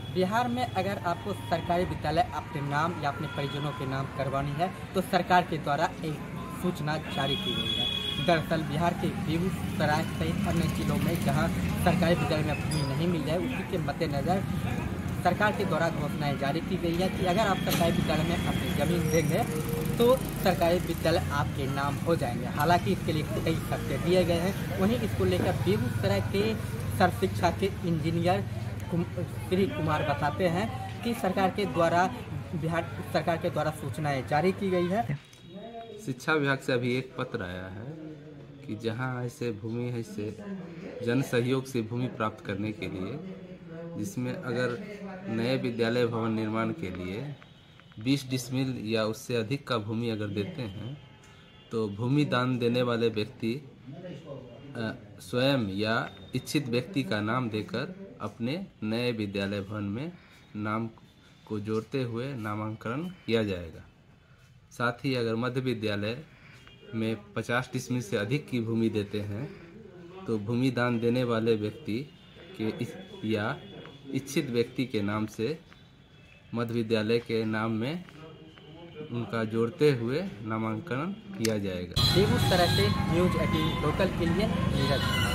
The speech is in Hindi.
बिहार में अगर आपको सरकारी विद्यालय अपने नाम या अपने परिजनों के नाम करवानी है तो सरकार के द्वारा एक सूचना जारी की गई है। दरअसल बिहार के बेगूसराय सहित अन्य जिलों में जहां सरकारी विद्यालय में भूमि नहीं मिल जाए, उसी के मद्देनज़र सरकार के द्वारा घोषणाएं जारी की गई है कि अगर आप सरकारी विद्यालय में अपनी ज़मीन देंगे तो सरकारी विद्यालय आपके नाम हो जाएंगे। हालांकि इसके लिए कई शर्तें दिए गए हैं। वहीं इसको लेकर बेगूसराय के सर्व शिक्षा के इंजीनियर श्री कुमार बताते हैं कि बिहार सरकार के द्वारा सूचनाएं जारी की गई है। शिक्षा विभाग से अभी एक पत्र आया है कि जहां ऐसे भूमि है से जन सहयोग से भूमि प्राप्त करने के लिए, जिसमें अगर नए विद्यालय भवन निर्माण के लिए 20 डिसमिल या उससे अधिक का भूमि अगर देते हैं तो भूमि दान देने वाले व्यक्ति स्वयं या इच्छित व्यक्ति का नाम देकर अपने नए विद्यालय भवन में नाम को जोड़ते हुए नामांकन किया जाएगा। साथ ही अगर मध्य विद्यालय में 50 डिसमिल से अधिक की भूमि देते हैं तो भूमि दान देने वाले व्यक्ति के या इच्छित व्यक्ति के नाम से मध्य विद्यालय के नाम में उनका जोड़ते हुए नामांकन किया जाएगा। बेगूसराय से न्यूज़ 18 लोकल के लिए नीरज।